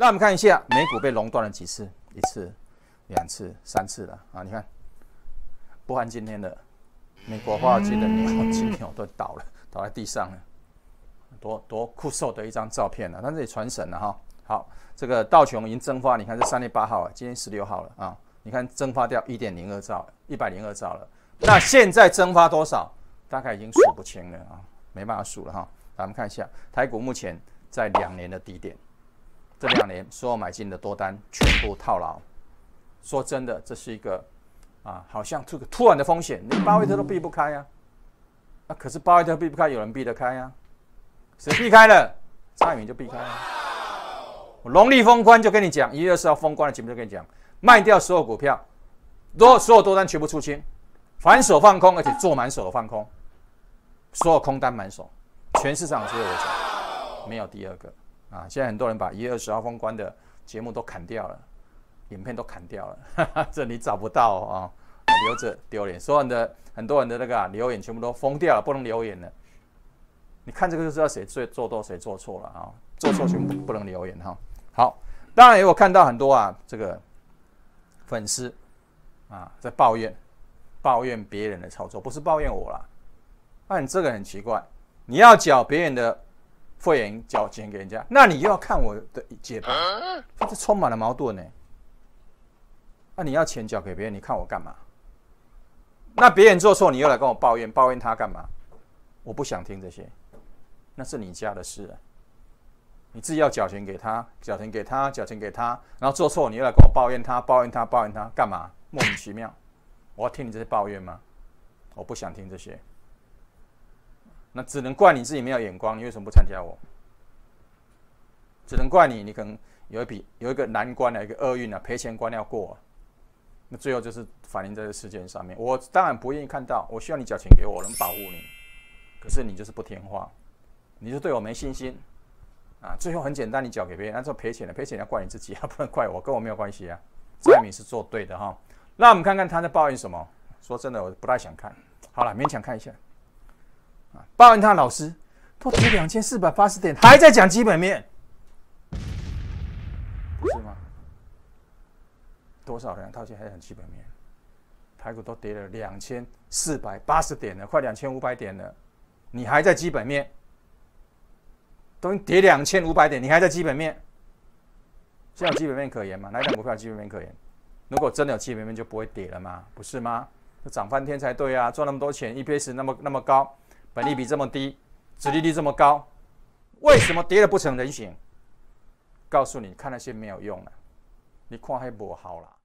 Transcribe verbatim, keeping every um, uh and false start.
那我们看一下美股被垄断了几次？一次、两次、三次了啊！你看，不含今天的美国华尔街的鸟，今天都倒了，倒在地上了，多多酷瘦的一张照片了。但是也传神了哈。好，这个道琼已经蒸发，你看是三月八号了，今天十六号了啊！你看蒸发掉一点零二兆，一百零二兆了。那现在蒸发多少？大概已经数不清了啊，没办法数了哈。来，我们看一下台股目前在两年的低点。这两年所有买进的多单全部套牢。说真的，这是一个啊，好像这个突然的风险，连巴菲特都避不开啊。啊，可是巴菲特避不开，有人避得开啊。谁避开了？蔡明就避开了。我农历封关就跟你讲，一月二十号封关的节目就跟你讲，卖掉所有股票，多所有多单全部出清，反手放空，而且做满手的放空，所有空单满手，全市场只有我讲，没有第二个。啊，现在很多人把一月二十号封关的节目都砍掉了，影片都砍掉了，哈哈，这你找不到啊，留着丢脸。所有人的很多人的那个、啊、留言全部都封掉了，不能留言了。你看这个就知道谁最做对，谁做错了啊，做错全部不能留言哈。好，当然也有看到很多啊，这个粉丝啊在抱怨，抱怨别人的操作，不是抱怨我啦。那、啊、你这个很奇怪，你要缴别人的会员缴钱给人家，那你又要看我的解盘，这充满了矛盾呢。那、啊、你要钱缴给别人，你看我干嘛？那别人做错，你又来跟我抱怨，抱怨他干嘛？我不想听这些，那是你家的事啊。你自己要缴钱给他，缴钱给他，缴钱给他，然后做错，你又来跟我抱怨他，抱怨他，抱怨他，干嘛？莫名其妙。我要听你这些抱怨吗？我不想听这些。那只能怪你自己没有眼光，你为什么不参加我？只能怪你，你可能有一笔有一个难关啊，一个厄运啊，赔钱关要过、啊，那最后就是反映在这事件上面。我当然不愿意看到，我需要你缴钱给我，能保护你，可是你就是不听话，你就对我没信心啊。最后很简单，你缴给别人，那之后赔钱了，赔钱要怪你自己啊，不能怪我，跟我没有关系啊。蔡明是做对的哈。那我们看看他在抱怨什么？说真的，我不太想看。好了，勉强看一下。抱怨他老师都跌两千四百八十点，还在讲基本面，不是吗？多少人到现在还讲基本面？台股都跌了两千四百八十点了，快两千五百点了，你还在基本面？都已经跌两千五百点，你还在基本面？现在有基本面可言吗？哪一档股票有基本面可言？如果真的有基本面，就不会跌了嘛，不是吗？涨翻天才对啊，赚那么多钱 ，E P S 那么那么高。本利比这么低，殖利率这么高，为什么跌得不成人形？告诉你，看那些没有用了，你看还不好啦。